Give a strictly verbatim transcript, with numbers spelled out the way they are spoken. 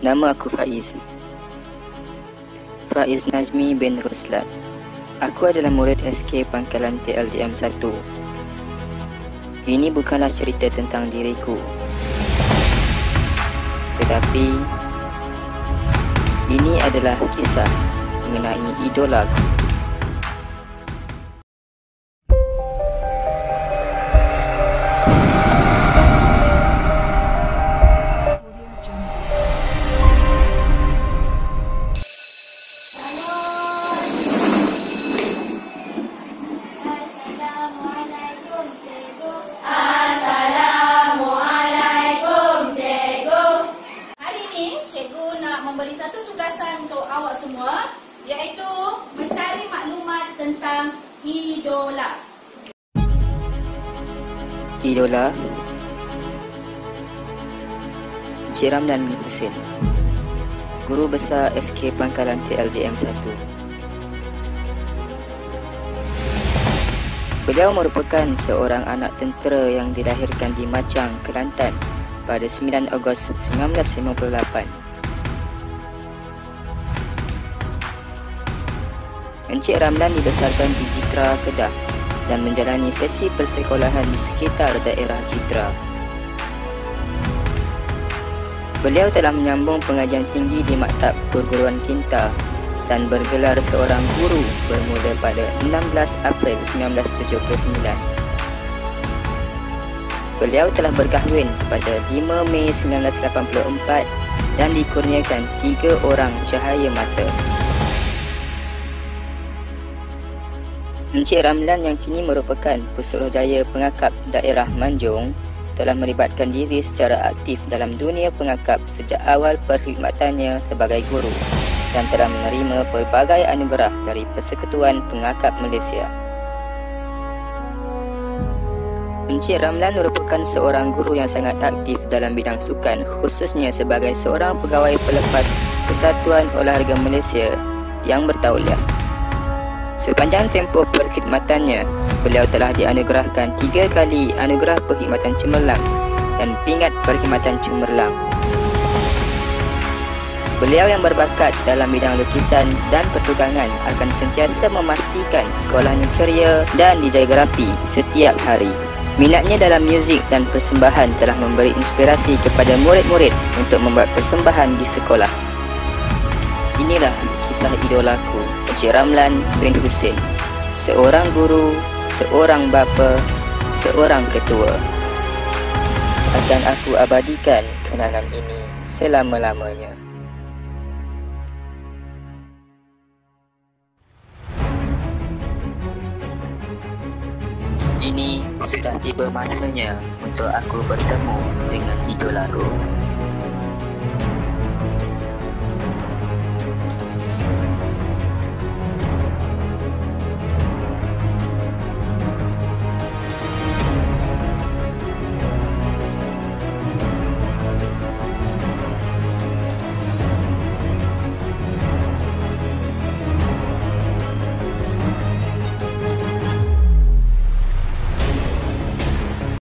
Nama aku Faiz. Faiz Najmi bin Ruslan. Aku adalah murid S K Pangkalan T L D M satu. Ini bukanlah cerita tentang diriku, tetapi ini adalah kisah mengenai idolaku. Memberi satu tugasan untuk awak semua, iaitu mencari maklumat tentang idola. Idola Encik Ramlan bin Husin, Guru Besar S K Pangkalan T L D M satu. Beliau merupakan seorang anak tentera yang dilahirkan di Machang, Kelantan pada sembilan Ogos sembilan belas lima puluh lapan. Encik Ramlan dibesarkan di Jitra, Kedah dan menjalani sesi persekolahan di sekitar daerah Jitra. Beliau telah menyambung pengajian tinggi di Maktab Perguruan Kinta dan bergelar seorang guru bermula pada enam belas April sembilan belas tujuh puluh sembilan. Beliau telah berkahwin pada lima Mei sembilan belas lapan puluh empat dan dikurniakan tiga orang cahaya mata. Encik Ramlan yang kini merupakan Pesuruhjaya Pengakap Daerah Manjung telah melibatkan diri secara aktif dalam dunia pengakap sejak awal perkhidmatannya sebagai guru dan telah menerima pelbagai anugerah dari Persekutuan Pengakap Malaysia. Encik Ramlan merupakan seorang guru yang sangat aktif dalam bidang sukan, khususnya sebagai seorang pegawai pelepas Kesatuan Olahraga Malaysia yang bertauliah. Sepanjang tempoh perkhidmatannya, beliau telah dianugerahkan tiga kali Anugerah Perkhidmatan Cemerlang dan Pingat Perkhidmatan Cemerlang. Beliau yang berbakat dalam bidang lukisan dan pertukangan akan sentiasa memastikan sekolahnya ceria dan dijaga rapi setiap hari. Minatnya dalam muzik dan persembahan telah memberi inspirasi kepada murid-murid untuk membuat persembahan di sekolah. Inilah kisah idolaku, Encik Ramlan bin Husin, seorang guru, seorang bapa, seorang ketua. Akan aku abadikan kenangan ini selama-lamanya. Kini sudah tiba masanya untuk aku bertemu dengan idolaku.